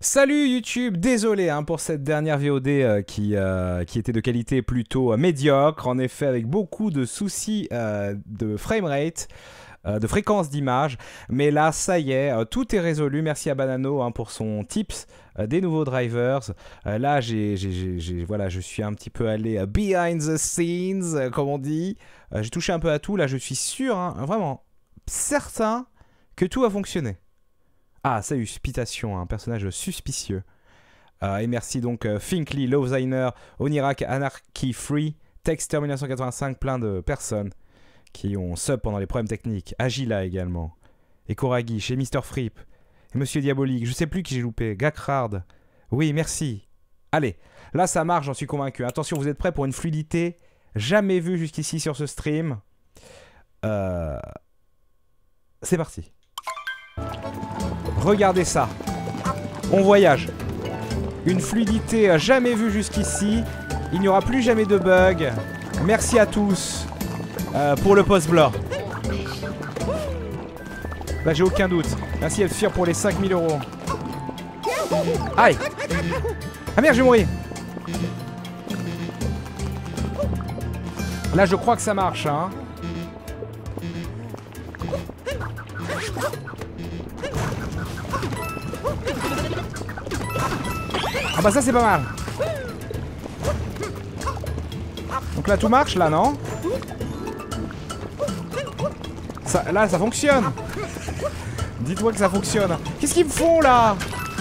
Salut YouTube, désolé pour cette dernière VOD qui était de qualité plutôt médiocre, en effet avec beaucoup de soucis de framerate, de fréquence d'image, mais là ça y est, tout est résolu, merci à Banano pour son tips des nouveaux drivers. Là voilà, je suis un petit peu allé behind the scenes, comme on dit, j'ai touché un peu à tout, là je suis sûr, vraiment certain que tout va fonctionner. Ah, salut, Spitation, un personnage suspicieux. Et merci donc Finkley, Lowziner, Onirak, Anarchy Free, Texter 1985, plein de personnes qui ont sub pendant les problèmes techniques. Agila également. Et Koragi, chez Mr. Fripp. Et Monsieur Diabolique, je sais plus qui j'ai loupé. Gakrard. Oui, merci. Allez, là ça marche, j'en suis convaincu. Attention, vous êtes prêts pour une fluidité jamais vue jusqu'ici sur ce stream. C'est parti. Regardez ça, on voyage. Une fluidité jamais vue jusqu'ici. Il n'y aura plus jamais de bugs. Merci à tous pour le post-blur. Là j'ai aucun doute. Merci Elfir pour les 5000 €. Aïe. Ah merde, je vais mourir. Là je crois que ça marche hein. Ah bah ça c'est pas mal. Donc là tout marche là non ça, là ça fonctionne. Dites-moi que ça fonctionne. Qu'est-ce qu'ils me font là?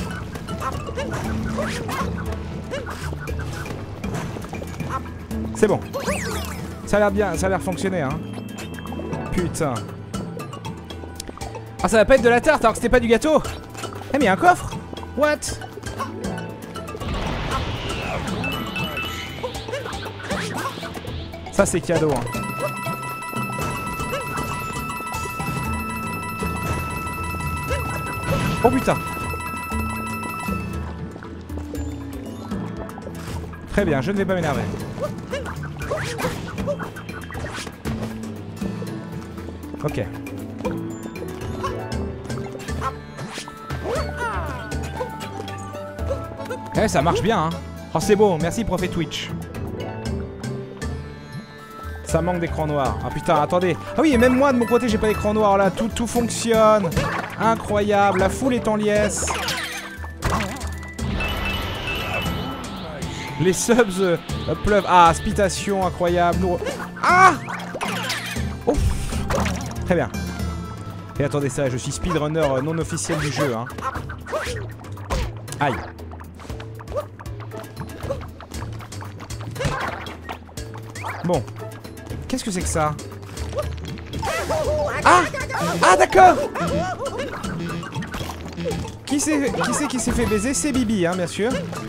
C'est bon. Ça a l'air bien, ça a l'air fonctionner hein. Putain. Ah ça va pas être de la tarte alors que c'était pas du gâteau. Eh mais il y a un coffre. What? Ça c'est cadeau hein. Oh putain. Très bien, je ne vais pas m'énerver. Ok. Eh ça marche bien hein. Oh c'est beau, merci Prophet Twitch. Ça manque d'écran noir. Ah putain, attendez. Ah oui, et même moi de mon côté, j'ai pas d'écran noir là. Tout fonctionne. Incroyable. La foule est en liesse. Les subs pleuvent. Ah, Spitation, incroyable. Nous... Ah ouf. Très bien. Et attendez ça, je suis speedrunner non officiel du jeu. Hein. Aïe. Bon. Qu'est-ce que c'est que ça? Ah! Ah d'accord! Qui c'est qui s'est fait baiser? C'est Bibi, hein, bien sûr.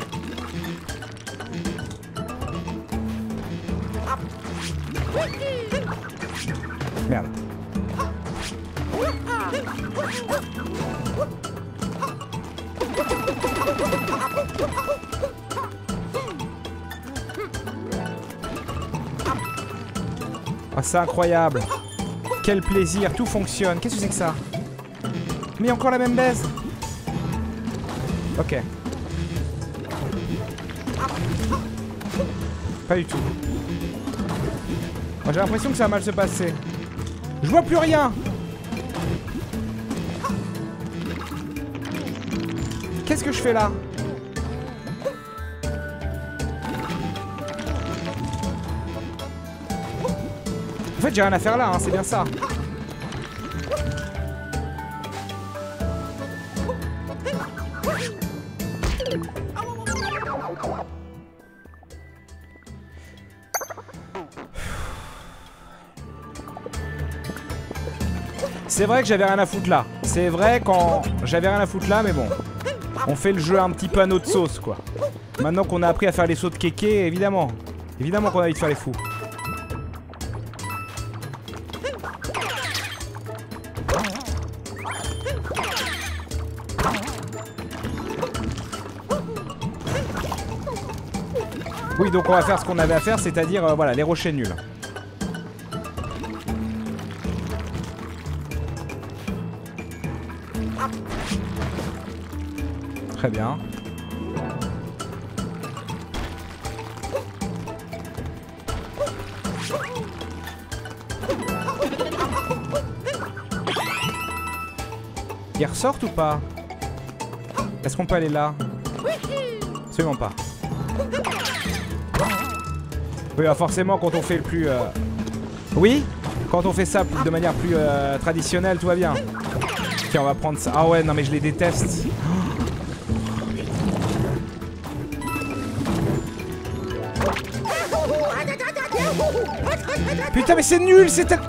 Merde. Ah, c'est incroyable. Quel plaisir, tout fonctionne. Qu'est-ce que c'est que ça? Mais encore la même baise. Ok. Pas du tout. Moi j'ai l'impression que ça va mal se passer. Je vois plus rien. Qu'est-ce que je fais là? En fait j'ai rien à faire là, hein, c'est bien ça. C'est vrai que j'avais rien à foutre là. C'est vrai quand j'avais rien à foutre là, mais bon. On fait le jeu un petit peu à notre sauce quoi. Maintenant qu'on a appris à faire les sauts de kéké, évidemment. Évidemment qu'on a envie de faire les fous. Oui, donc on va faire ce qu'on avait à faire, c'est-à-dire, voilà, les rochers nuls. Très bien. Ils ressortent ou pas? Est-ce qu'on peut aller là? Absolument pas. Oui, bah forcément, quand on fait le plus... Oui, quand on fait ça de manière plus traditionnelle, tout va bien. Tiens, on va prendre ça. Ah ouais, non mais je les déteste. Putain, mais c'est nul, c'est tel...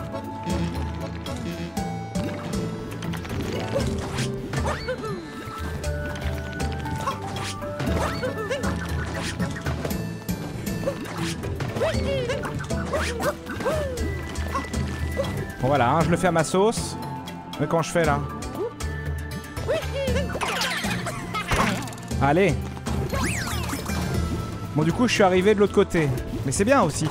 Bon voilà, hein, je le fais à ma sauce. Mais quand je fais là. Allez. Bon du coup je suis arrivé de l'autre côté. Mais c'est bien aussi.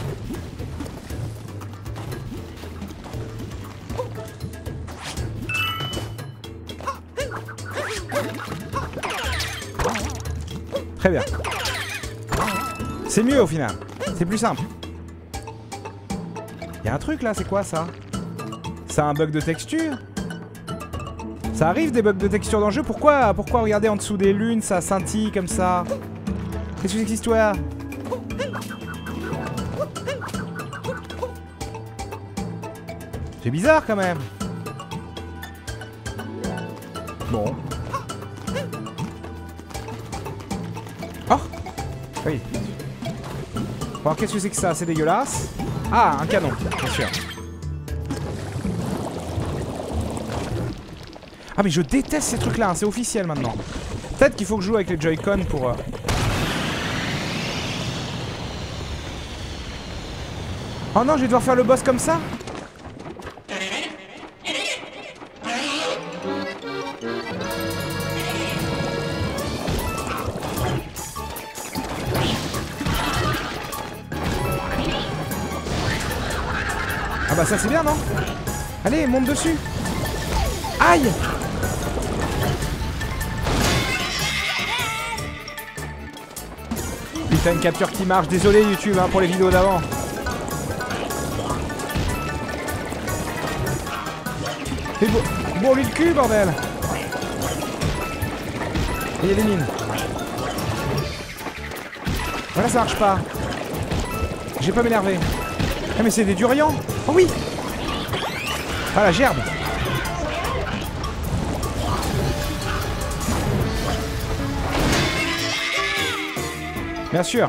Très bien. C'est mieux au final. C'est plus simple. Il y a un truc là, c'est quoi ça? C'est un bug de texture? Ça arrive des bugs de texture dans le jeu? Pourquoi regardez en dessous des lunes, ça scintille comme ça? Qu'est-ce que c'est que cette histoire? C'est bizarre quand même. Bon. Oh! Oui. Bon, alors qu'est-ce que c'est que ça? C'est dégueulasse. Ah, un canon, bien sûr. Ah mais je déteste ces trucs là, hein, c'est officiel maintenant. Peut-être qu'il faut que je joue avec les Joy-Con pour... Oh non, je vais devoir faire le boss comme ça? Ah bah ça c'est bien non? Allez, monte dessus. Aïe! Putain, une capture qui marche. Désolé YouTube hein, pour les vidéos d'avant. Mais bon, lui le cul, bordel! Et il y a des mines. Voilà, ça marche pas. J'ai pas m'énerver. Ah mais c'est des durians. Oh oui. Ah la gerbe. Bien sûr.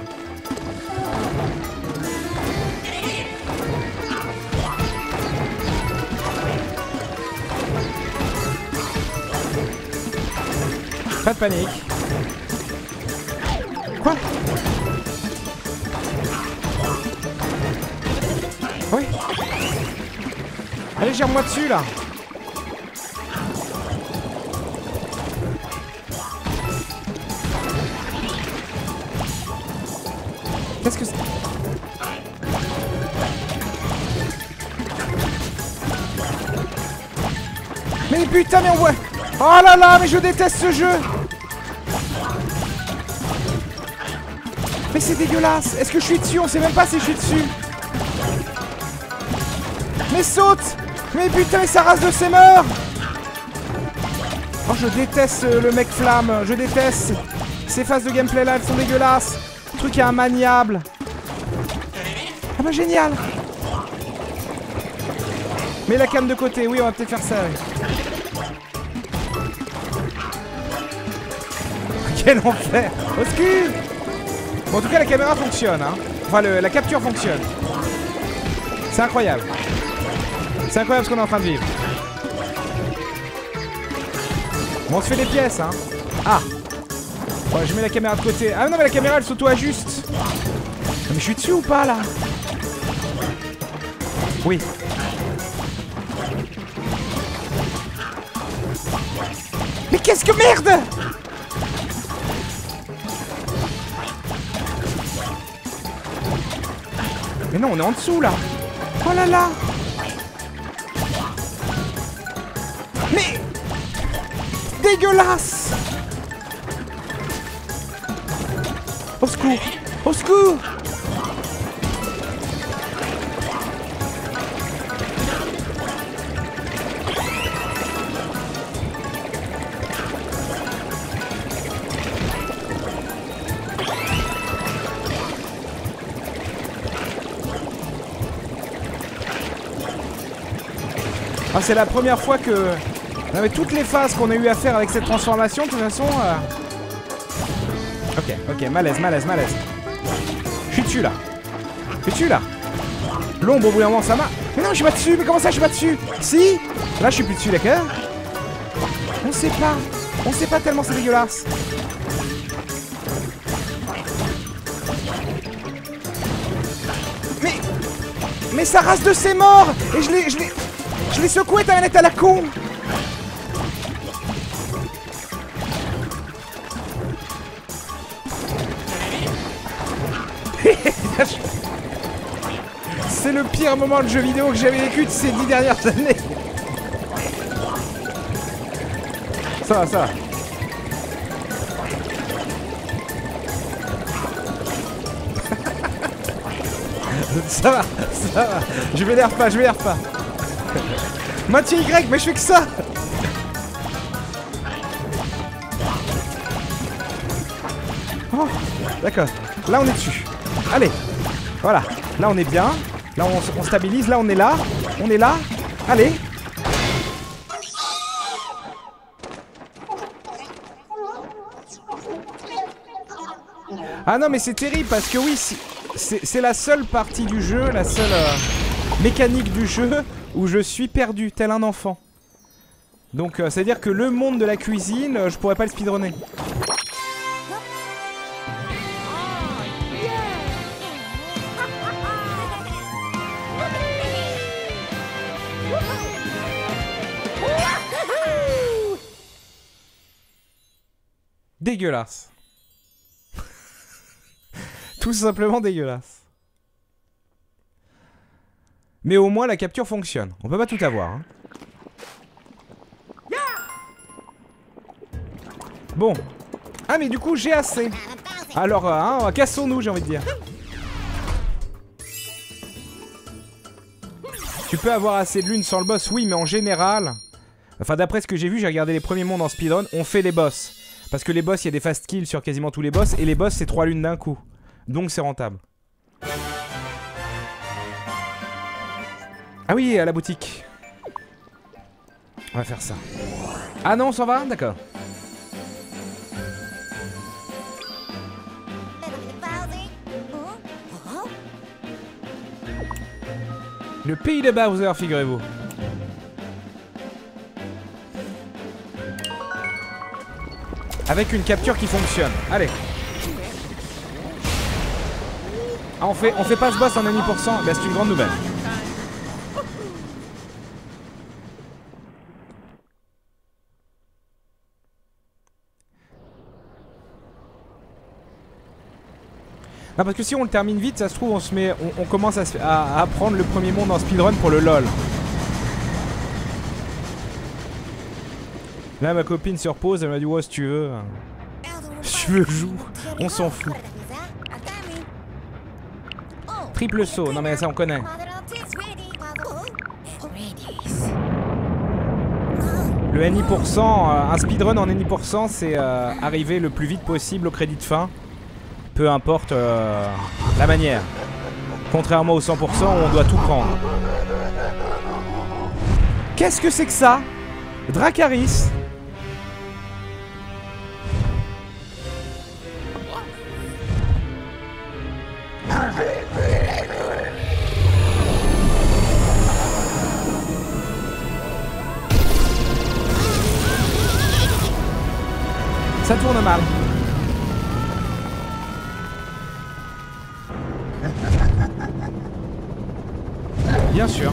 Pas de panique. Quoi? Oui. Allez, gère-moi dessus, là. Qu'est-ce que c'est? Mais putain, mais on voit... Oh là là, mais je déteste ce jeu. Mais c'est dégueulasse. Est-ce que je suis dessus? On sait même pas si je suis dessus. Mais saute! Mais putain, mais ça rase de ses mœurs! Oh, je déteste le mec flamme. Je déteste. Ces phases de gameplay là, elles sont dégueulasses. Le truc est immaniable. Ah bah génial! Mets la cam de côté. Oui, on va peut-être faire ça. Oui. Quel enfer! Au secours! Bon, en tout cas, la caméra fonctionne. Hein. Enfin, la capture fonctionne. C'est incroyable. C'est incroyable ce qu'on est en train de vivre. Bon, on se fait des pièces, hein. Ah. Bon, je mets la caméra de côté. Ah non, mais la caméra, elle s'auto-ajuste. Mais je suis dessus ou pas, là? Oui. Mais qu'est-ce que merde! Mais non, on est en dessous, là. Oh là là. Mais... dégueulasse! Au secours! Au secours! Ah, c'est la première fois que... Non, mais toutes les phases qu'on a eu à faire avec cette transformation, de toute façon... Ok, ok, malaise, malaise, malaise. Je suis dessus, là. Je suis dessus, là. L'ombre, au bout d'un moment, ça m'a... Mais non, je suis pas dessus, mais comment ça, je suis pas dessus? Si. Là, je suis plus dessus, d'accord? On sait pas. On sait pas tellement, c'est dégueulasse. Mais ça rase de ses morts. Et je l'ai secoué, ta manette à la con. C'est le pire moment de jeu vidéo que j'avais vécu de ces 10 dernières années. Ça va, ça va. Ça va, ça va. Je vais l'air pas, je vais l'air pas. Maintien Y, mais je fais que ça. Oh, d'accord. Là, on est dessus. Allez. Voilà. Là, on est bien. Là, on stabilise. Là, on est là. On est là. Allez. Ah non, mais c'est terrible parce que oui, c'est la seule partie du jeu, la seule mécanique du jeu où je suis perdu, tel un enfant. Donc, c'est-à-dire que le monde de la cuisine, je pourrais pas le speedrunner. Dégueulasse. Tout simplement dégueulasse. Mais au moins la capture fonctionne. On peut pas tout avoir. Hein. Bon. Ah mais du coup j'ai assez. Alors hein, cassons-nous j'ai envie de dire. Tu peux avoir assez de lune sans le boss, oui mais en général... Enfin d'après ce que j'ai vu, j'ai regardé les premiers mondes en speedrun, on fait les boss. Parce que les boss, il y a des fast kills sur quasiment tous les boss. Et les boss c'est 3 lunes d'un coup. Donc c'est rentable. Ah oui, à la boutique. On va faire ça. Ah non, on s'en va? D'accord. Le pays de Bowser, figurez-vous. Avec une capture qui fonctionne. Allez. Ah, on fait pas ce boss en 1,5%. Bah, c'est une grande nouvelle. Non, parce que si on le termine vite, ça se trouve, on commence à prendre le premier monde en speedrun pour le LOL. Là, ma copine se repose, elle m'a dit, ouais, si tu veux. Si tu veux, joue. On s'en fout. Triple saut, non mais ça on connaît. Le NI%, un speedrun en NI%, c'est arriver le plus vite possible au crédit de fin. Peu importe la manière. Contrairement au 100% où on doit tout prendre. Qu'est-ce que c'est que ça? Dracarys. Ça tourne mal. Bien sûr.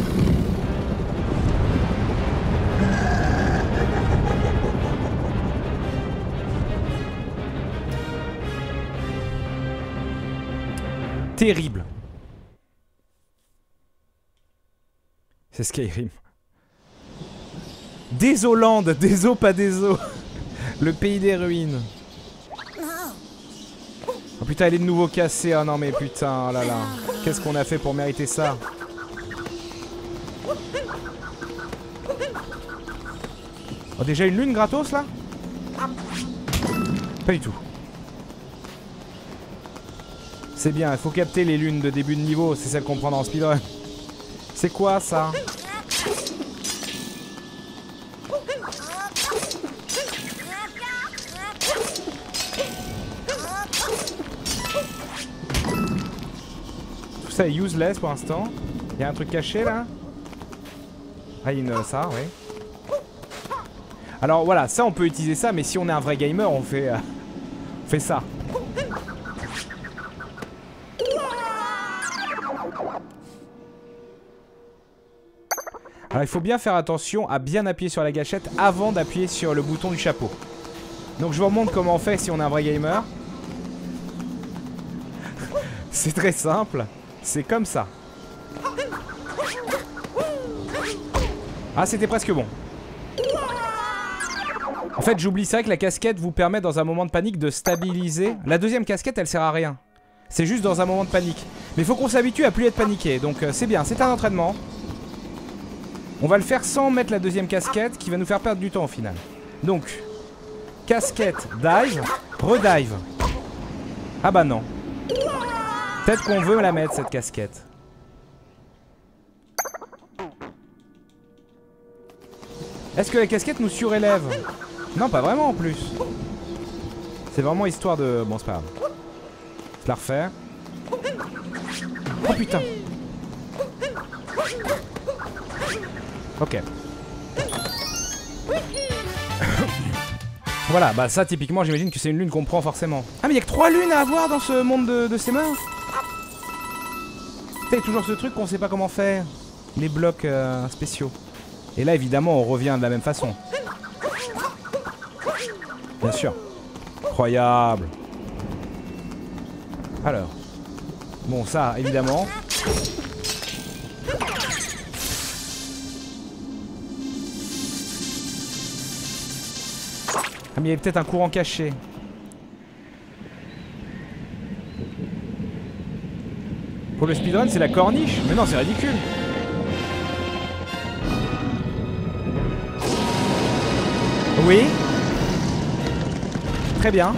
Terrible. C'est Skyrim. Désolande, déso pas déso. Le pays des ruines. Oh putain, elle est de nouveau cassée. Oh non mais putain, oh là là. Qu'est-ce qu'on a fait pour mériter ça? Oh, déjà une lune gratos là? Pas du tout. C'est bien, il faut capter les lunes de début de niveau, c'est celle qu'on prend dans speedrun. C'est quoi ça? Tout ça est useless pour l'instant. Il y a un truc caché là? Ah, il y a ça, oui. Alors voilà, ça on peut utiliser ça, mais si on est un vrai gamer, on fait ça. Alors il faut bien faire attention à bien appuyer sur la gâchette avant d'appuyer sur le bouton du chapeau. Donc je vous remontre comment on fait si on est un vrai gamer. C'est très simple, c'est comme ça. Ah, c'était presque bon. En fait j'oublie, c'est vrai que la casquette vous permet dans un moment de panique de stabiliser. La deuxième casquette elle sert à rien. C'est juste dans un moment de panique. Mais il faut qu'on s'habitue à plus être paniqué. Donc c'est bien, c'est un entraînement. On va le faire sans mettre la deuxième casquette qui va nous faire perdre du temps au final. Donc, casquette, dive, redive. Ah bah non. Peut-être qu'on veut la mettre cette casquette. Est-ce que la casquette nous surélève? Non, pas vraiment en plus. C'est vraiment histoire de... Bon, c'est pas grave. Je la refais. Oh putain. Ok. Voilà, bah ça typiquement j'imagine que c'est une lune qu'on prend forcément. Ah mais il y a que 3 lunes à avoir dans ce monde de ces morts. Il y a toujours ce truc qu'on sait pas comment faire. Les blocs spéciaux. Et là évidemment on revient de la même façon. Bien sûr. Incroyable. Alors. Bon ça évidemment. Ah mais il y avait peut-être un courant caché. Pour le speedrun c'est la corniche. Mais non c'est ridicule. Oui. Très bien.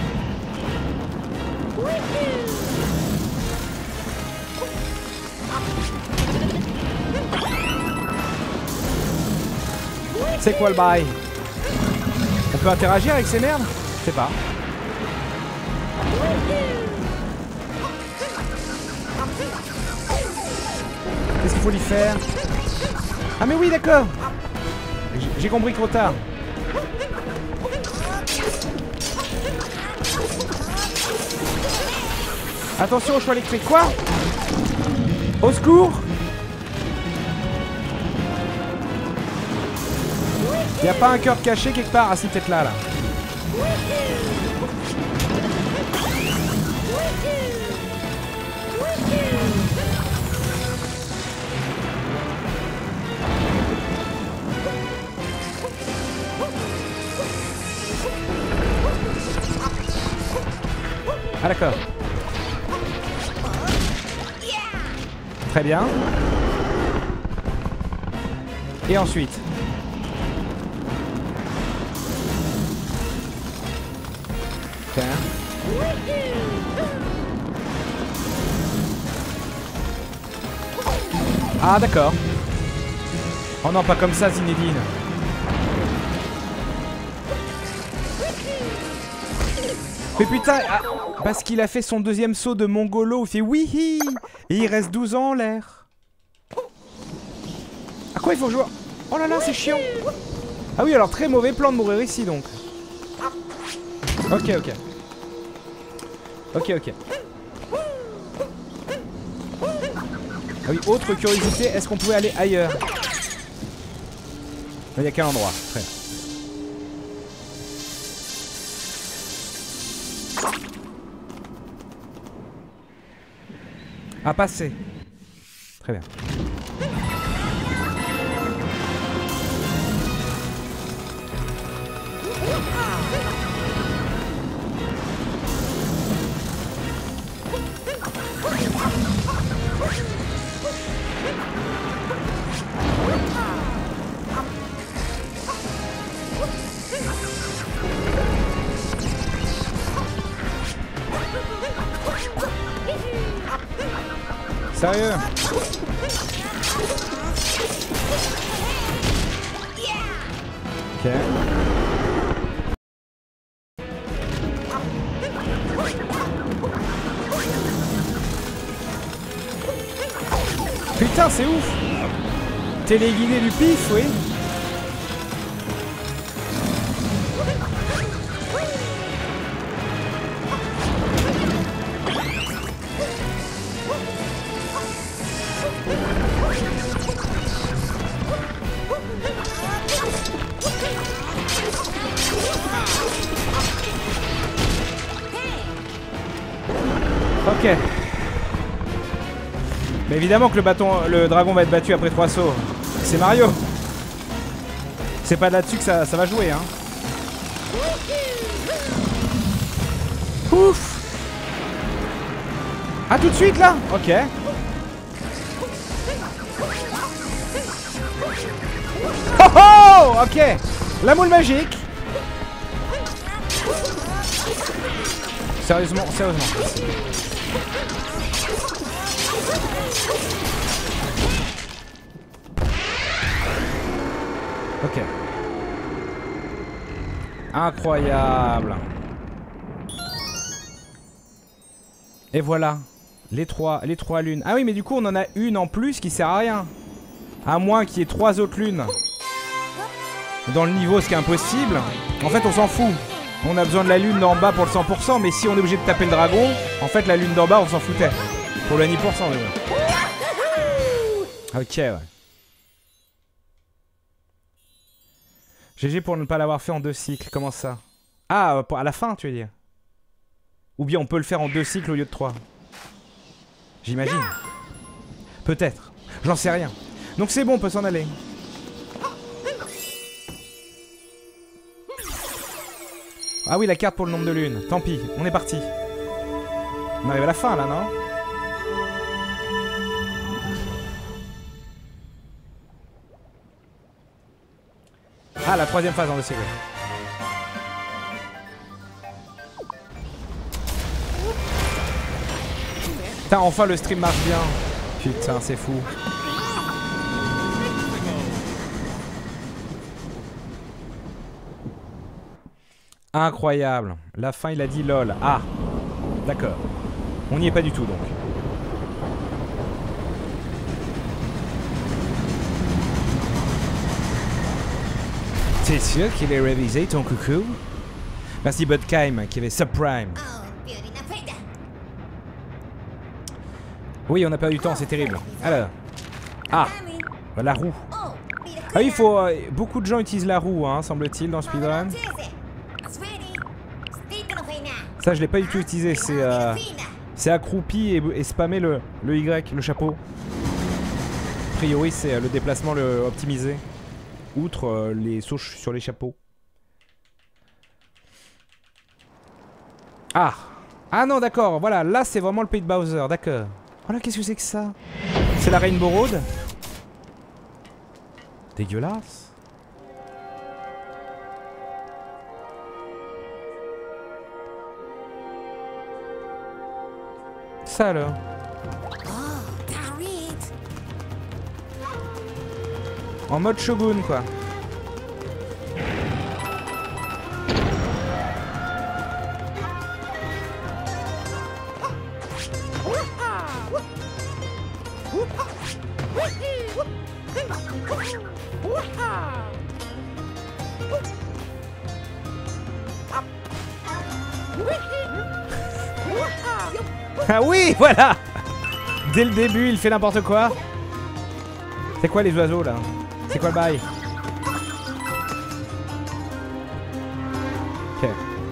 C'est quoi le bail? On peut interagir avec ces merdes? Je sais pas. Qu'est-ce qu'il faut lui faire? Ah mais oui d'accord. J'ai compris trop tard. Attention au choix électrique. Quoi? Au secours! Y a pas un cœur caché quelque part? Ah si, peut-être là, là. Ah d'accord. Très bien. Et ensuite? Tiens. Ah d'accord. Oh non, pas comme ça Zinedine. Mais putain, ah, parce qu'il a fait son deuxième saut de Mongolo, il fait oui. Et il reste 12 ans en l'air. À quoi il faut jouer? Oh là là, c'est chiant. Ah oui, alors très mauvais plan de mourir ici donc. Ok. Ah oui, autre curiosité, est-ce qu'on pouvait aller ailleurs? Il n'y a qu'un endroit, très bien. À passer. Très bien. Sérieux? Ok. Putain, c'est ouf! Téléguidé du pif, oui. Ok. Mais évidemment que le dragon va être battu après 3 sauts. C'est Mario. C'est pas là-dessus que ça va jouer, hein. Ouf. Ah, tout de suite là? Ok. Oh oh! Ok. La moule magique. Sérieusement, sérieusement. Ok. Incroyable. Et voilà. Les trois lunes. Ah oui, mais du coup, on en a une en plus qui sert à rien. À moins qu'il y ait 3 autres lunes dans le niveau, ce qui est impossible. En fait, on s'en fout. On a besoin de la lune d'en bas pour le 100%, mais si on est obligé de taper le dragon, en fait, la lune d'en bas, on s'en foutait. Pour le 10%, mais bon. Ok, ouais. GG pour ne pas l'avoir fait en 2 cycles. Comment ça? Ah, à la fin, tu veux dire? Ou bien on peut le faire en 2 cycles au lieu de 3. J'imagine. Peut-être. J'en sais rien. Donc c'est bon, on peut s'en aller. Ah oui, la carte pour le nombre de lunes. Tant pis, on est parti. On arrive à la fin là, non? Ah, la 3ème phase en 2 cycles. Putain, enfin le stream marche bien. Putain, c'est fou. Incroyable. La fin, il a dit lol. Ah, d'accord. On n'y est pas du tout donc. T'es sûr qu'il ait révisé ton coucou? Merci Budkheim qui avait subprime. Oui, on n'a pas eu le temps, c'est terrible. Alors. Ah, la roue. Ah oui, il faut... beaucoup de gens utilisent la roue, hein, semble-t-il, dans speedrun. Ça, je l'ai pas du tout utilisé. C'est accroupi et spammer le Y, le chapeau. A priori, c'est le déplacement optimisé. Outre les sauts sur les chapeaux. Ah! Ah non, d'accord, voilà, là c'est vraiment le pays de Bowser, d'accord. Oh là, qu'est-ce que c'est que ça? C'est la Rainbow Road? Dégueulasse. Ça alors. En mode Shogun quoi. Ah oui, voilà. Dès le début, il fait n'importe quoi. C'est quoi les oiseaux là? C'est quoi le bail? Ok.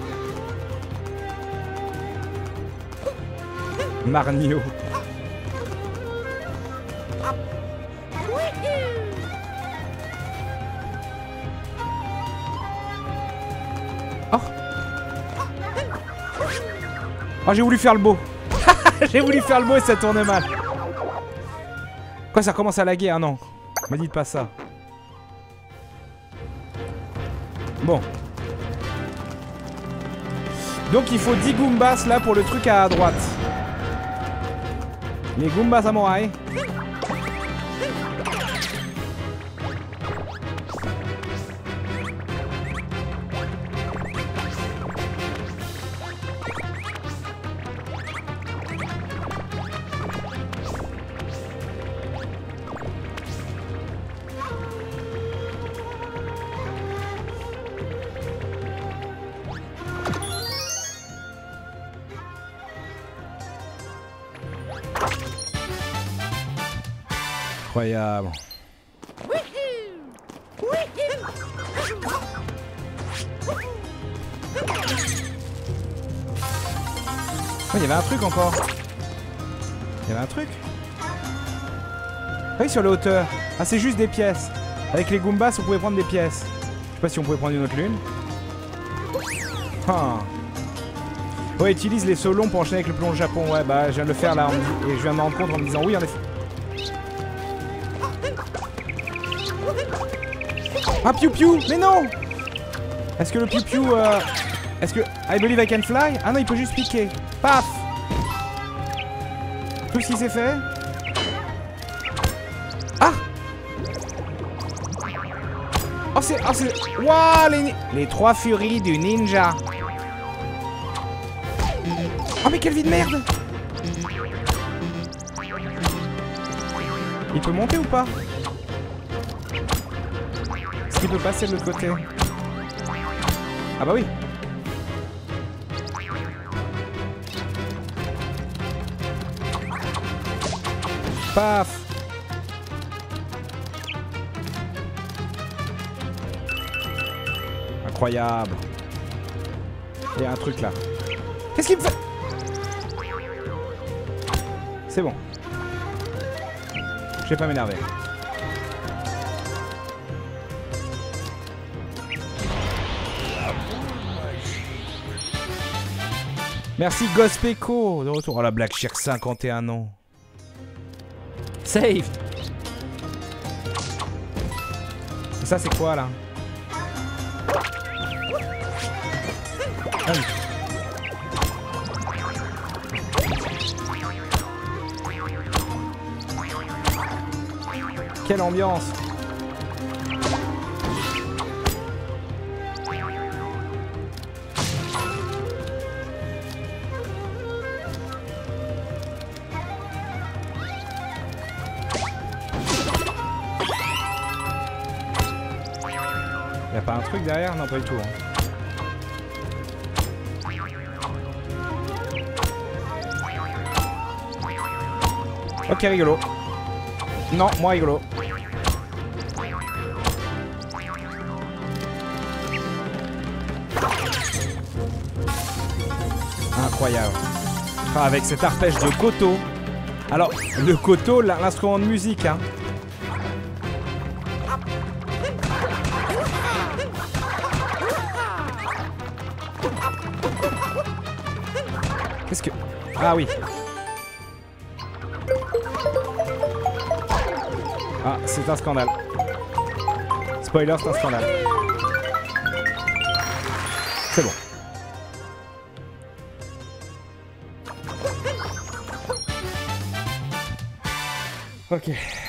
Marnio. Oh. Oh, j'ai voulu faire le beau. J'ai voulu faire le beau et ça tourne mal. Quoi, ça commence à laguer? Ah non. Me dites pas ça. Bon. Donc il faut 10 Goombas là pour le truc à droite. Les Goombas samouraï. Incroyable. Oh, il y avait un truc encore. Il y avait un truc. Ah oui, sur les hauteurs. Ah, c'est juste des pièces. Avec les Goombas, on pouvait prendre des pièces. Je sais pas si on pouvait prendre une autre lune. Ah. Ouais, utilise les sauts longs pour enchaîner avec le plonge Japon. Ouais, bah, je viens de le faire là. Et je viens de me rendre compte en me disant oui, en effet. Ah, Piu Piu. Mais non. Est-ce que le Piu Piu... Est-ce que... I believe I can fly? Ah non, il peut juste piquer. Paf. Tout ce qui s'est fait. Ah. Oh, c'est... Oh, c'est... Waouh, les trois furies du ninja. Oh, mais quelle vie de merde. Il peut monter ou pas? Est-ce qu'il peut passer de l'autre côté? Ah bah oui. Paf. Incroyable. Il y a un truc là. Qu'est-ce qu'il me fait? C'est bon. Je vais pas m'énerver. Merci Gospeko de retour. Oh la Black Shear 51 ans. Save. Ça c'est quoi là? Ah oui. Quelle ambiance. Y'a pas un truc derrière? Non, pas du tout. Hein. Ok, rigolo. Non, moi rigolo. Incroyable. Ah, avec cet arpège de koto. Alors, le koto, l'instrument de musique, hein. Qu'est-ce que... Ah oui. Ah, c'est un scandale. Spoiler, c'est un scandale. C'est bon. Ok.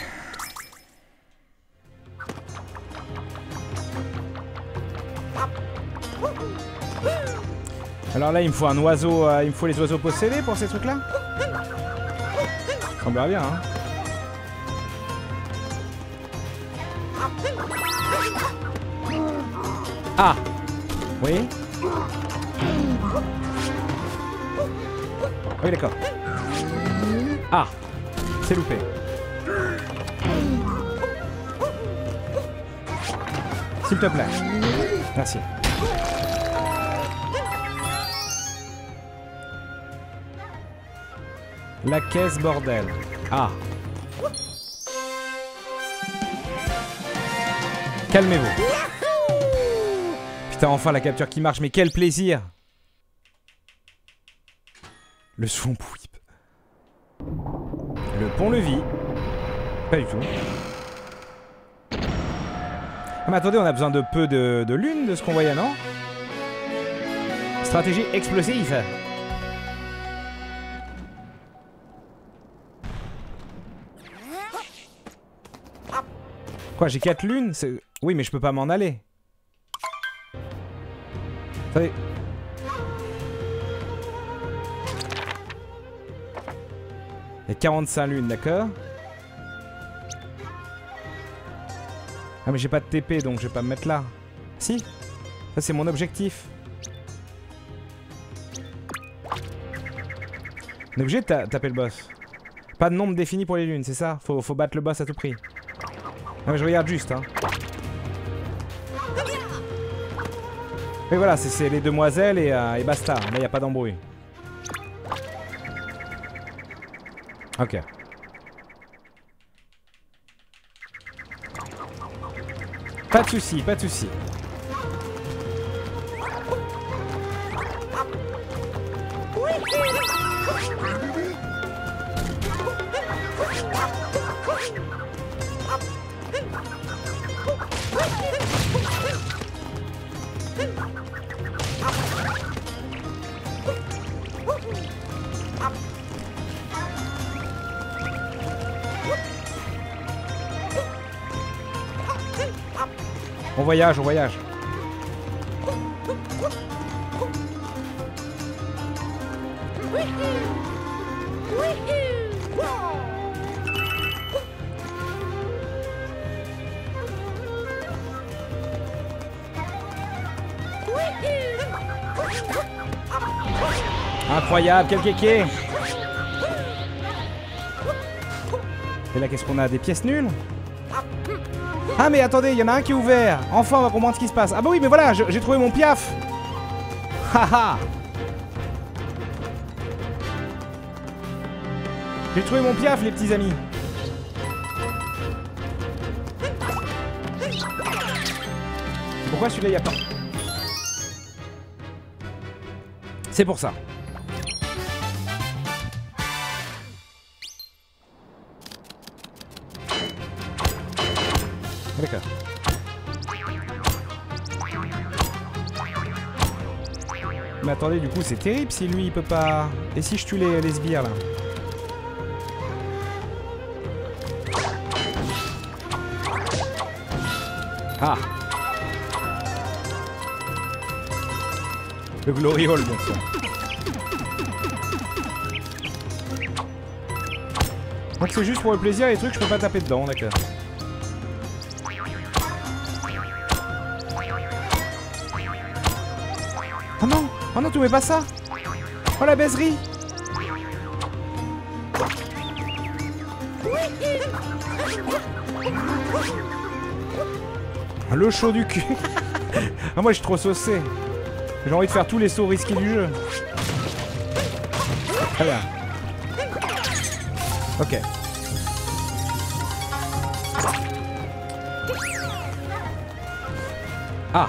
Alors là, il me faut un oiseau, il me faut les oiseaux possédés pour ces trucs-là. Ça semblerait bien, hein. Ah. Oui. Oui, d'accord. Ah. C'est loupé. S'il te plaît. Merci. La caisse, bordel. Ah. Calmez-vous. Putain, enfin la capture qui marche, mais quel plaisir. Le swamp whip. Le pont-levis. Pas du tout. Ah mais attendez, on a besoin de peu de lune de ce qu'on voyait, non? Stratégie explosive. Quoi, j'ai 4 lunes? Oui, mais je peux pas m'en aller. Attendez. Il y a 45 lunes, d'accord? Ah mais j'ai pas de TP donc je vais pas me mettre là. Si. Ça c'est mon objectif. On est obligé de taper le boss. Pas de nombre défini pour les lunes, c'est ça? Faut battre le boss à tout prix. Ah mais je regarde juste hein. Et voilà, c'est les demoiselles et basta. Là y a pas d'embrouille. Ok. Pas de soucis, pas de soucis. On voyage, on voyage. Incroyable, quel kéké. Et là, qu'est-ce qu'on a? Des pièces nulles? Ah mais attendez, il y en a un qui est ouvert. Enfin, on va comprendre ce qui se passe. Ah bah oui, mais voilà, j'ai trouvé mon piaf. Haha. J'ai trouvé mon piaf, les petits amis. Pourquoi celui-là, il n'y a pas? C'est pour ça. D'accord. Mais attendez, du coup, c'est terrible si lui, il peut pas... Et si je tue les sbires, là? Ah! Le glory hole, bien sûr. Donc c'est juste pour le plaisir, les trucs, je peux pas taper dedans, d'accord. Oh non! Oh non, tu mets pas ça! Oh la baiserie! Le chaud du cul! Ah moi je suis trop saucé! J'ai envie de faire tous les sauts risqués du jeu. Très bien. Ok. Ah!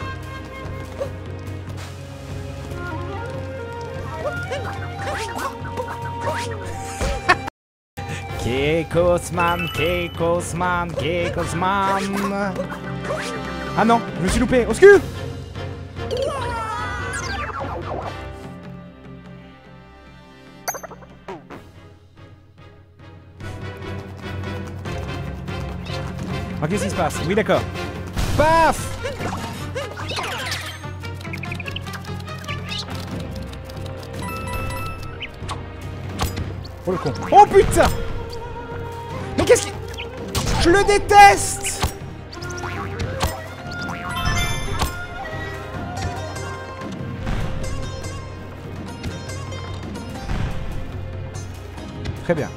Kekosman, Kekosman, Kekosman. Ah non, je me suis loupé. Au secours! Oh, qu'est-ce qui se passe? Oui, d'accord. Paf! Oh le con. Oh putain! Mais qu'est-ce qui... Je le déteste! Très bien.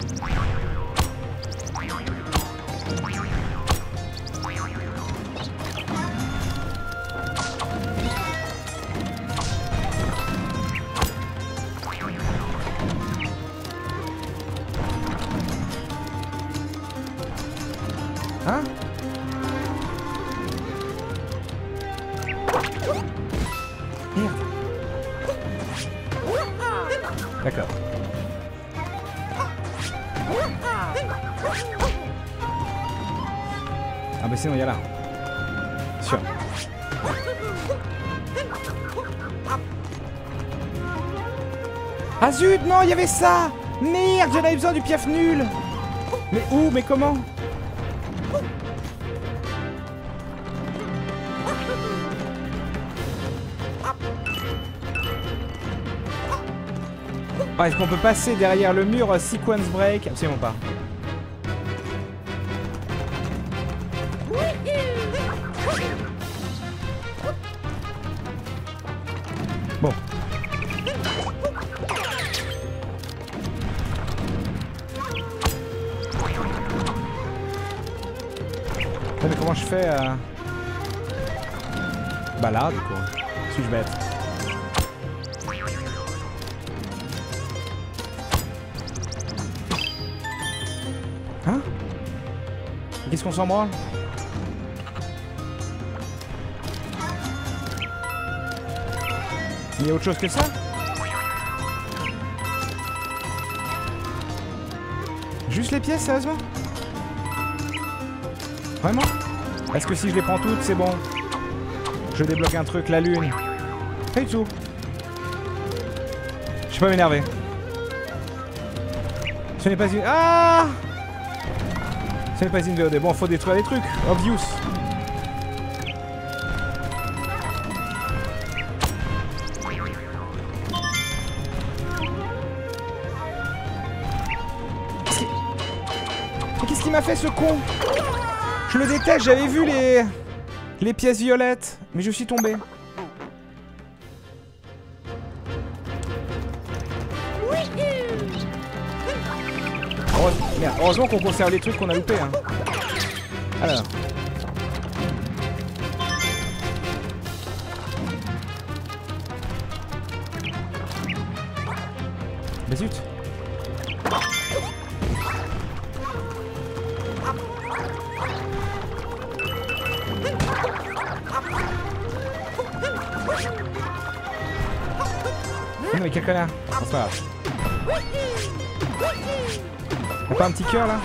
Hein? Merde. D'accord. Ah bah sinon il y a là. Sûr. Ah zut, non, il y avait ça. Merde, j'en avais besoin du piaf nul. Mais où? Mais comment? Ah, est-ce qu'on peut passer derrière le mur sequence break? Absolument pas. Bon. Mais comment je fais Bah là, du coup. Suis-je bête? Hein? Qu'est-ce qu'on s'en branle? Il y a autre chose que ça? Juste les pièces, sérieusement? Vraiment? Est-ce que si je les prends toutes, c'est bon? Je débloque un truc, la lune. Pas du tout. Je peux pas m'énerver. Ce n'est pas une... Ah! Ce n'est pas une VOD. Bon, faut détruire des trucs. Obvious. Mais qu'est-ce qu'il m'a fait, ce con? Je le déteste, j'avais vu les pièces violettes, mais je suis tombé. Merde, heureusement qu'on conserve les trucs qu'on a loupés. Hein. Alors. Bah zut. Non mais quel connard. Oh, c'est pas grave. Y'a pas un petit cœur là?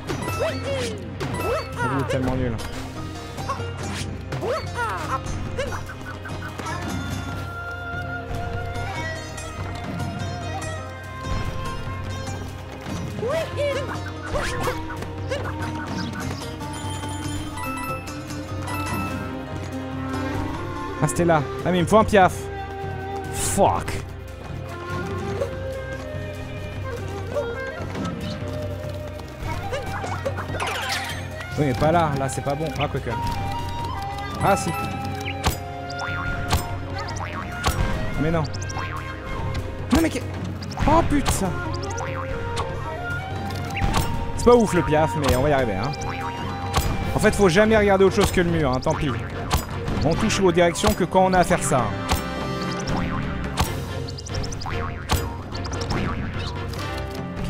La vie est tellement nulle. Ah c'était là. Ah mais il me faut un piaf. Fuck. Oui mais pas là, là c'est pas bon. Ah quoique. Ah si. Mais non. Non mais oh putain. C'est pas ouf le piaf mais on va y arriver hein. En fait faut jamais regarder autre chose que le mur hein, tant pis. On touche aux directions que quand on a à faire ça. Ok.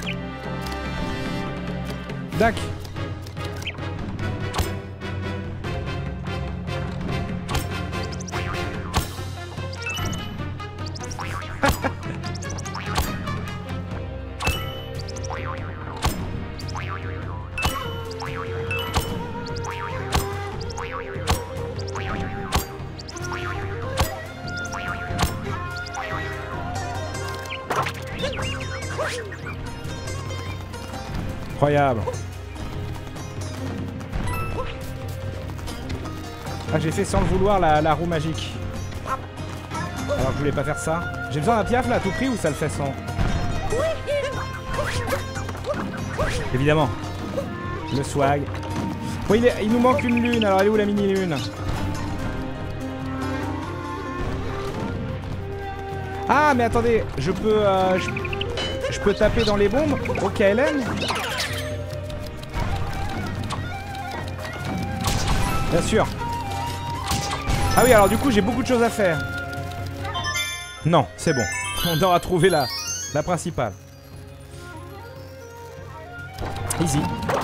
Dac. Incroyable. Ah j'ai fait sans le vouloir la roue magique. Alors que je voulais pas faire ça. J'ai besoin d'un piaf là à tout prix ou ça le fait sans? Évidemment. Le swag. Bon il nous manque une lune, alors elle est où la mini lune? Ah mais attendez, je peux taper dans les bombes au KLM? Bien sûr. Ah oui, alors du coup, j'ai beaucoup de choses à faire. Non, c'est bon. On aura trouvé la principale. Easy.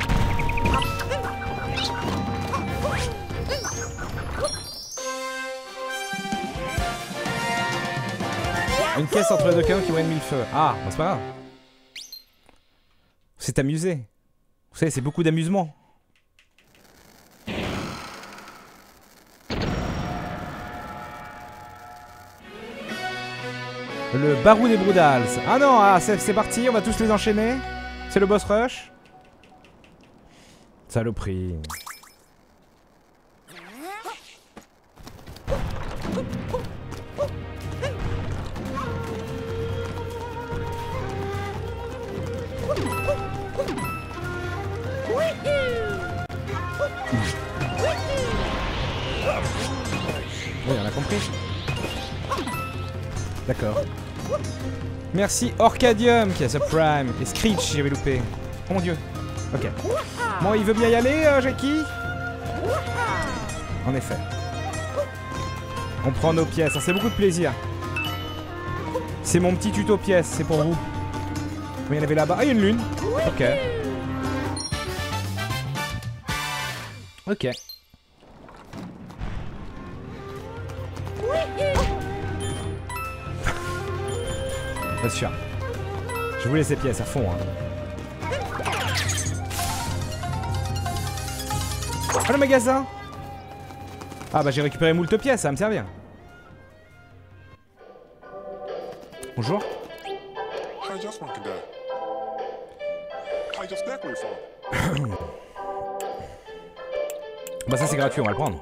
Une caisse entre les deux canons qui brûle mille feux. Ah, bon, c'est pas grave. C'est amusé. Vous savez, c'est beaucoup d'amusement. Le barou des Broodals. Ah non, ah, c'est parti, on va tous les enchaîner. C'est le boss rush. Saloperie. compris. D'accord. Merci Orcadium qui a ce prime. Et Screech, j'avais loupé. Oh mon dieu. Ok. Bon, il veut bien y aller, Jackie? En effet. On prend nos pièces, hein, c'est beaucoup de plaisir. C'est mon petit tuto pièces, c'est pour vous. Mais il y en avait là-bas. Ah, il y a une lune. Ok. Ok. Bien sûr. Je voulais ces pièces à fond. Hein. Ah, le magasin. Ah bah j'ai récupéré moult pièces, ça va me servir. Bonjour. Bah ça c'est gratuit, on va le prendre.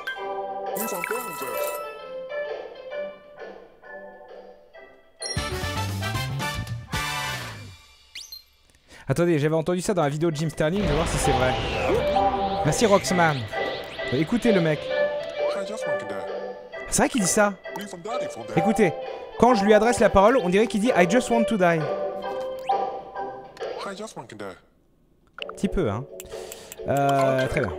Attendez, j'avais entendu ça dans la vidéo de Jim Sterling, je vais voir si c'est vrai. Merci Roxman. Écoutez le mec. C'est vrai qu'il dit ça. Écoutez, quand je lui adresse la parole, on dirait qu'il dit I just want to die. Petit peu, hein. Très bien.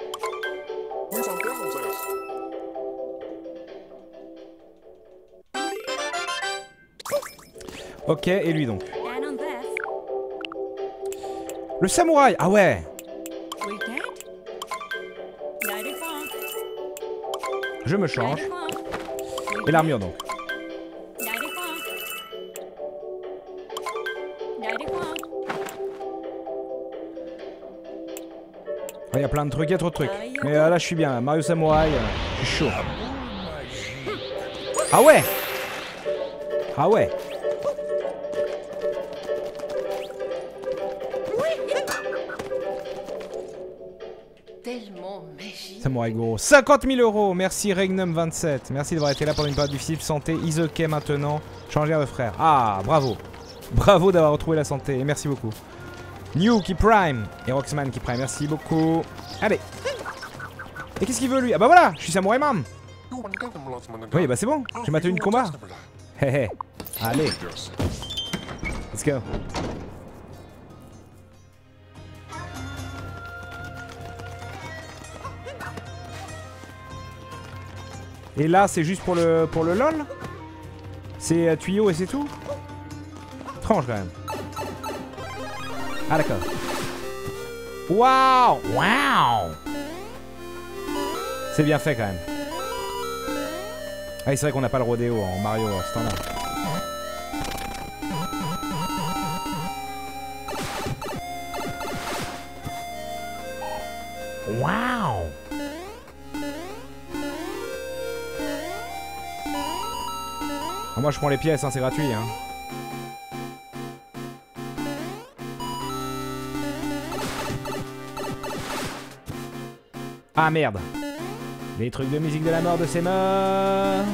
Ok, et lui donc. Le samouraï. Ah ouais. Je me change. Et l'armure donc. Il y a plein de trucs, il y a trop de trucs. Mais là je suis bien, Mario Samouraï, je suis chaud. Ah ouais. Ah ouais. Samouraï Goro. 50 000 €. Merci Regnum27. Merci d'avoir été là pendant une période difficile. Santé, is ok maintenant. Changez à votre frère. Ah, bravo. Bravo d'avoir retrouvé la santé. Et merci beaucoup. New qui prime. Et Roxman qui prime. Merci beaucoup. Allez. Et qu'est-ce qu'il veut lui? Ah bah voilà, je suis Samouraï Man. Oui, bah c'est bon. J'ai ma tenue de combat. Hé hé. Allez. Let's go. Et là, c'est juste pour le LOL? C'est tuyau et c'est tout? Étrange quand même. Ah d'accord. Waouh! Waouh! C'est bien fait quand même. Ah oui, c'est vrai qu'on n'a pas le rodéo en Mario standard. Waouh! Ah, moi je prends les pièces, hein, c'est gratuit. Hein. Ah merde. Les trucs de musique de la mort de ces morts.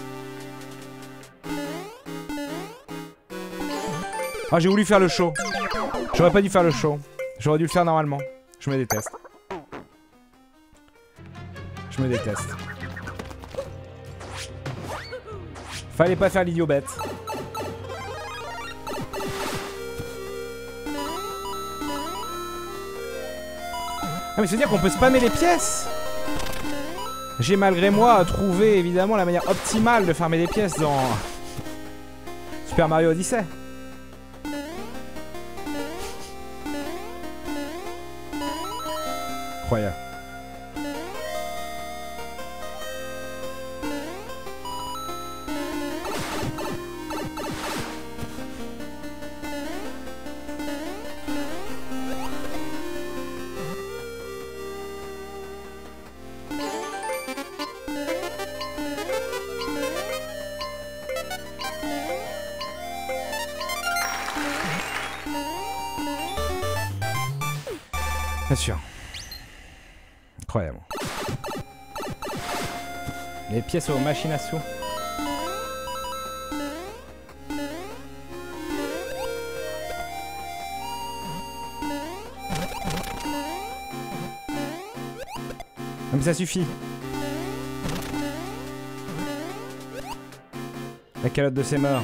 Ah j'ai voulu faire le show. J'aurais pas dû faire le show. J'aurais dû le faire normalement. Je me déteste. Je me déteste. Fallait pas faire l'idiot bête. Ah mais ça veut dire qu'on peut spammer les pièces. J'ai malgré moi trouvé évidemment la manière optimale de farmer les pièces dans Super Mario Odyssey. Incroyable. Bien sûr. Incroyable. Les pièces aux machines à sous. Mais ça suffit. La calotte de ses morts.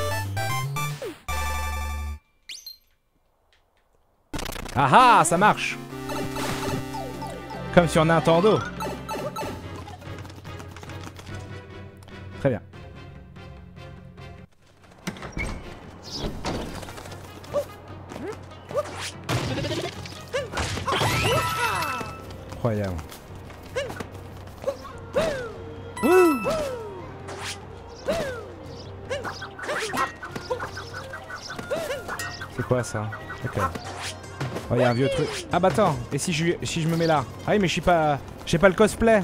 Ah ah, ça marche. Comme sur Nintendo. Très bien. Incroyable. Wouh! C'est quoi ça? Ok. Oh, il y a un vieux truc. Ah bah attends, et si je me mets là? Ah oui, mais j'ai pas le cosplay.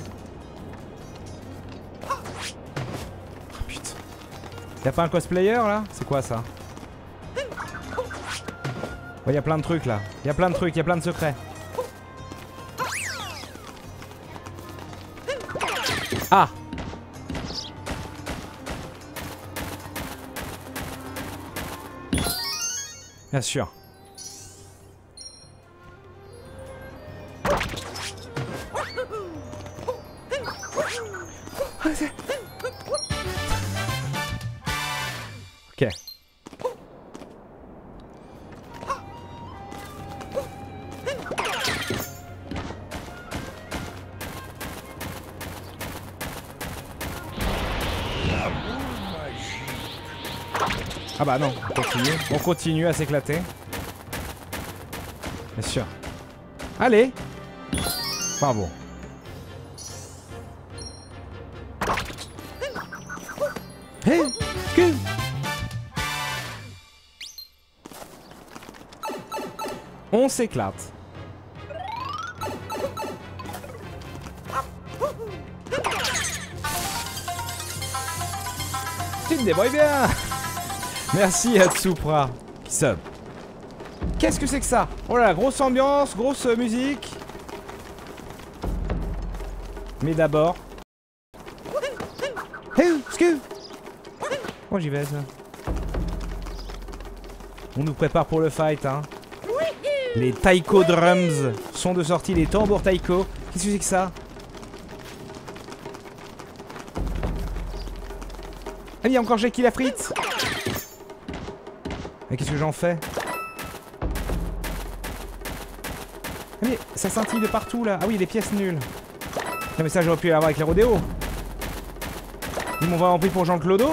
Oh putain. Y'a pas un cosplayer là? C'est quoi ça? Oh, y a plein de trucs là. Y a plein de trucs, y a plein de secrets. Ah! Bien sûr. Ok. Ah bah non, on continue à s'éclater. Bien sûr. Allez. Bravo. Hé, que... On s'éclate. Tu te débrouilles bien. Merci à Tsupra qui sub. Qu'est-ce que c'est que ça? Oh là là, grosse ambiance, grosse musique. Mais d'abord... Hey, excuse. Oh, j'y vais ça. On nous prépare pour le fight, hein. Les taiko drums sont de sortie, les tambours taiko. Qu'est-ce que c'est que ça? Ah, il y a encore Jackie la frite. Mais qu'est-ce que j'en fais? Ah mais ça scintille de partout là. Ah oui, les pièces nulles. Non mais ça j'aurais pu l'avoir avec les rodéos. Ils m'ont vraiment pris pour Jean-Clodo.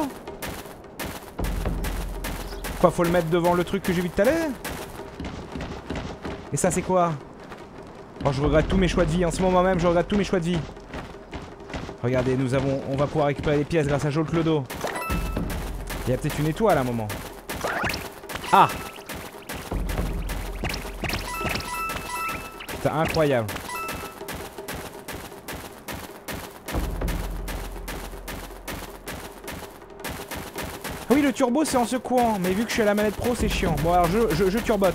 Quoi, faut le mettre devant le truc que j'ai vu tout à l'heure? Et ça c'est quoi? Oh, je regrette tous mes choix de vie. En ce moment même je regrette tous mes choix de vie. Regardez, on va pouvoir récupérer les pièces grâce à Jean-Clodo. Il y a peut-être une étoile à un moment. Ah! C'est incroyable. Ah oui, le turbo c'est en secouant, mais vu que je suis à la manette pro c'est chiant. Bon alors je turbote.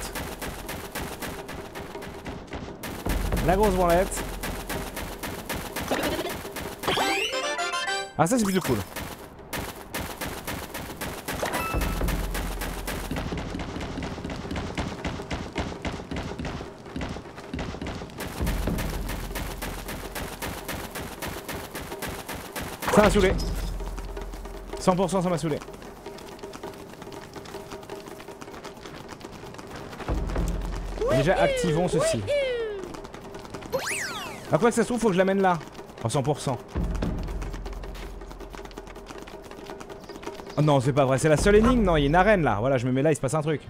La grosse branlette. Ah ça c'est plutôt cool. Ça m'a saoulé. 100% ça m'a saoulé. Déjà activons ceci. À quoi que ça se trouve, faut que je l'amène là. En 100%. Oh non, c'est pas vrai, c'est la seule énigme. Non, il y a une arène là. Voilà, je me mets là, il se passe un truc.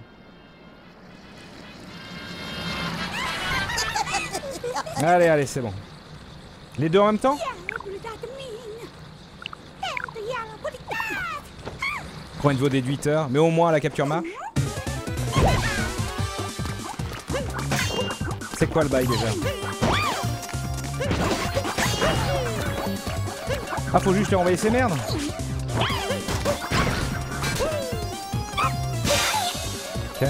Allez, allez, c'est bon. Les deux en même temps? Point de vos déducteurs, mais au moins la capture marche. C'est quoi le bail déjà? Ah, faut juste lui envoyer ces merdes. Ok.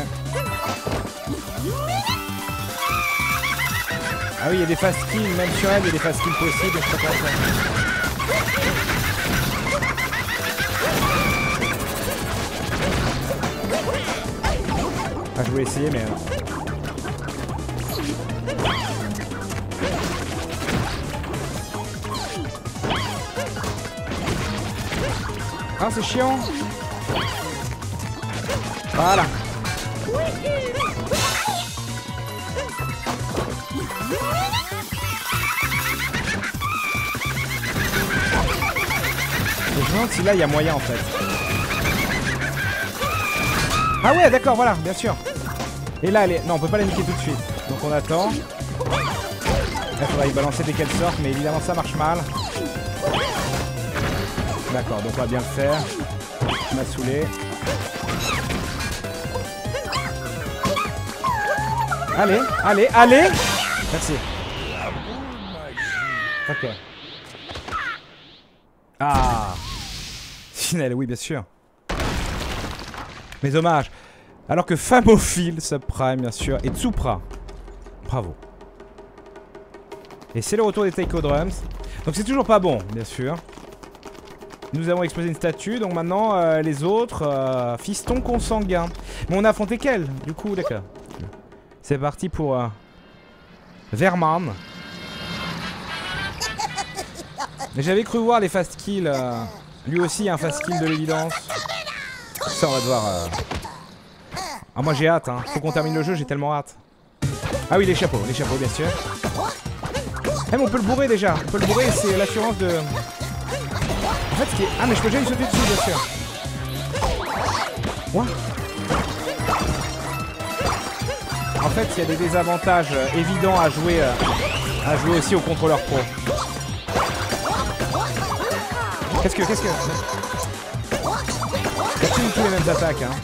Ah oui, il y a des fast kills, même sur elle, il y a des fast kills possibles. Je sais pas quoi ah, je voulais essayer, mais... Ah, c'est chiant. Voilà. Je me demande si là il y a moyen en fait. Ah ouais, d'accord, voilà, bien sûr. Et là, elle est... Non, on peut pas la niquer tout de suite. Donc on attend. Là, il faudra y balancer dès qu'elle sort, mais évidemment ça marche mal. D'accord, donc on va bien le faire. Il m'a saoulé. Allez, allez, allez. Merci. Ok. Ah. Finale, oui, bien sûr. Mes hommages. Alors que Famophile, Subprime, bien sûr, et Tsupra. Bravo. Et c'est le retour des Taiko Drums. Donc c'est toujours pas bon, bien sûr. Nous avons explosé une statue, donc maintenant les autres, fistons consanguins. Mais on a affronté quel, du coup, d'accord. C'est parti pour Verman. Mais j'avais cru voir les fast kills. Lui aussi, un fast kill de l'évidence. Ça, on va devoir... Ah, moi j'ai hâte, hein. Faut qu'on termine le jeu, j'ai tellement hâte. Ah oui, les chapeaux, bien sûr. Eh, mais on peut le bourrer déjà. On peut le bourrer, c'est l'assurance de... En fait, ce qui est... Ah, mais je peux déjà lui sauter dessus, bien sûr. What? En fait, il y a des désavantages évidents à jouer aussi au contrôleur pro. Qu'est-ce que... Il y a tous les mêmes attaques, hein.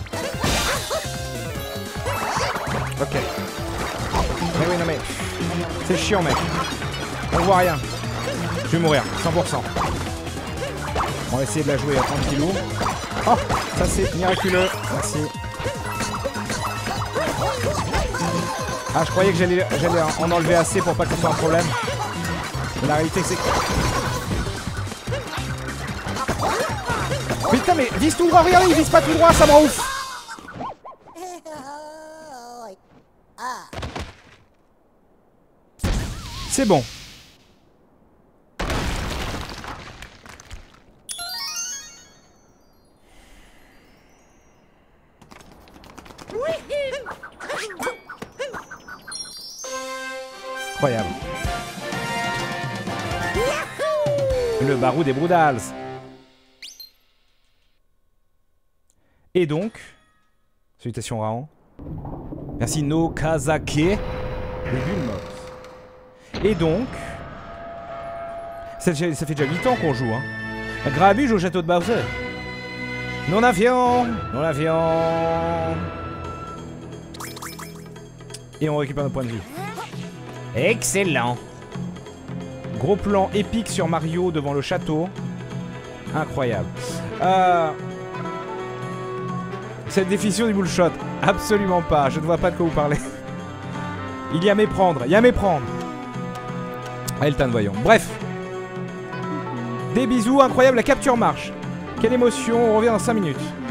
Ok. Mais oui, non mais... C'est chiant, mec. On voit rien. Je vais mourir, 100%. On va essayer de la jouer à tranquillou. Oh, ça c'est miraculeux. Merci. Ah, je croyais que j'allais en enlever assez pour pas que ce soit un problème. Mais la réalité c'est que... Putain, mais vise tout droit, regardez, il vise pas tout droit, ça me rend ouf. C'est bon. Incroyable. Le barou des Broodals. Et donc, salutations Raon. Merci No Kazake. Les Bulmox. Et donc, ça fait déjà 8 ans qu'on joue, hein. Grabuge au château de Bowser. Non avion. Et on récupère nos points de vie. Excellent. Gros plan épique sur Mario devant le château. Incroyable. Cette définition du bullshot. Absolument pas. Je ne vois pas de quoi vous parlez. Il y a méprendre. Elton, voyons. Bref. Des bisous, incroyable. La capture marche. Quelle émotion. On revient dans 5 minutes.